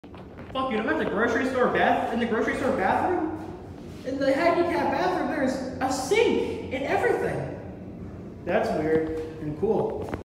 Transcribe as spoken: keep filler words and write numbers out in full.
Fuck, you know, I'm at the grocery store bath, in the grocery store bathroom? In the handicap bathroom, there's a sink and everything. That's weird and cool.